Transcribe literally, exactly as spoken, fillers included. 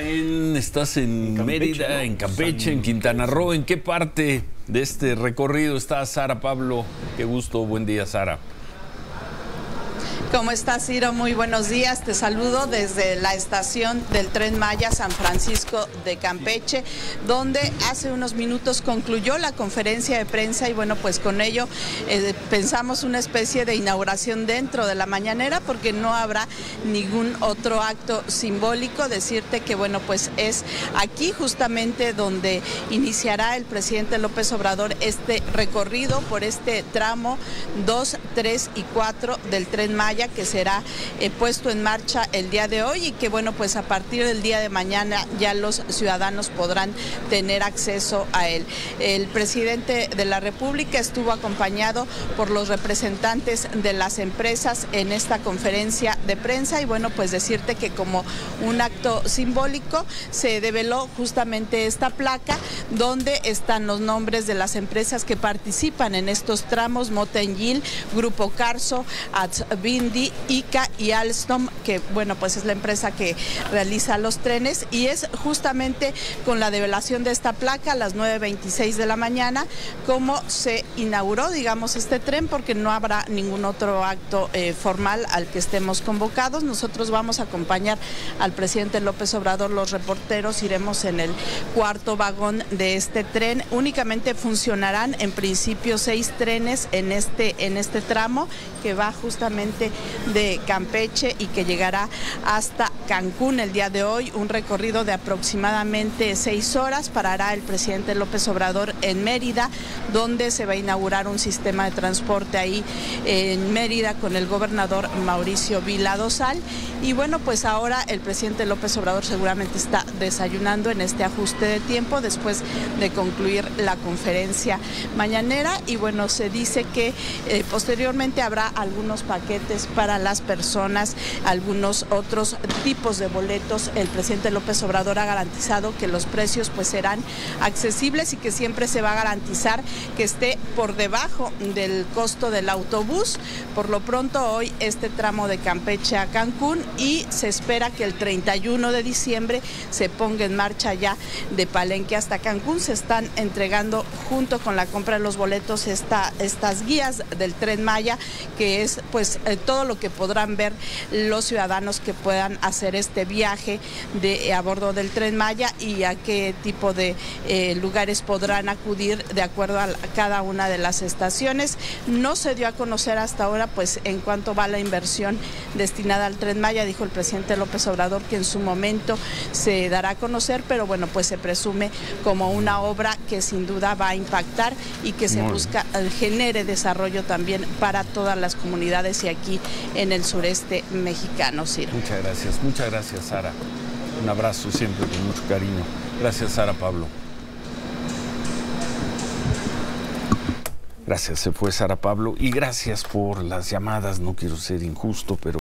en, estás en, en Campeche, Mérida, ¿no? En Campeche, San... en Quintana Roo. ¿En qué parte de este recorrido está Sara Pablo? Qué gusto, buen día, Sara. ¿Cómo estás, Ciro? Muy buenos días. Te saludo desde la estación del Tren Maya San Francisco de Campeche, donde hace unos minutos concluyó la conferencia de prensa y bueno, pues con ello eh, pensamos una especie de inauguración dentro de la mañanera, porque no habrá ningún otro acto simbólico. Decirte que bueno, pues es aquí justamente donde iniciará el presidente López Obrador este recorrido por este tramo dos, tres y cuatro del Tren Maya, que será eh, puesto en marcha el día de hoy y que bueno, pues a partir del día de mañana ya los ciudadanos podrán tener acceso a él. El presidente de la República estuvo acompañado por los representantes de las empresas en esta conferencia de prensa y bueno, pues decirte que como un acto simbólico se develó justamente esta placa donde están los nombres de las empresas que participan en estos tramos: Mota-Engil, Grupo Carso, Atzvin, I C A y Alstom, que bueno, pues es la empresa que realiza los trenes, y es justamente con la develación de esta placa a las nueve veintiséis de la mañana como se inauguró, digamos, este tren, porque no habrá ningún otro acto eh, formal al que estemos convocados. Nosotros vamos a acompañar al presidente López Obrador, los reporteros iremos en el cuarto vagón de este tren. Únicamente funcionarán en principio seis trenes en este, en este tramo que va justamente de Campeche y que llegará hasta Cancún el día de hoy, un recorrido de aproximadamente seis horas. Parará el presidente López Obrador en Mérida, donde se va a inaugurar un sistema de transporte ahí en Mérida con el gobernador Mauricio Vila Dosal. Y bueno, pues ahora el presidente López Obrador seguramente está desayunando en este ajuste de tiempo después de concluir la conferencia mañanera, y bueno, se dice que eh, posteriormente habrá algunos paquetes para las personas, algunos otros tipos de boletos. El presidente López Obrador ha garantizado que los precios pues serán accesibles y que siempre se va a garantizar que esté por debajo del costo del autobús. Por lo pronto hoy este tramo de Campeche a Cancún, y se espera que el treinta y uno de diciembre se ponga en marcha ya de Palenque hasta Cancún. Se están entregando junto con la compra de los boletos esta, estas guías del Tren Maya, que es pues eh, todo lo que podrán ver los ciudadanos que puedan hacer este viaje de, a bordo del Tren Maya, y a qué tipo de eh, lugares podrán acudir de acuerdo a, la, a cada una de las estaciones. No se dio a conocer hasta ahora pues en cuánto va la inversión destinada al Tren Maya. Dijo el presidente López Obrador que en su momento se dará a conocer, pero bueno, pues se presume como una obra que sin duda va a impactar y que se busca eh, genere desarrollo también para todas las comunidades y aquí en el sureste mexicano, Ciro. Muchas gracias, muchas gracias, Sara. Un abrazo siempre con mucho cariño. Gracias, Sara Pablo. Gracias, se fue Sara Pablo, y gracias por las llamadas. No quiero ser injusto, pero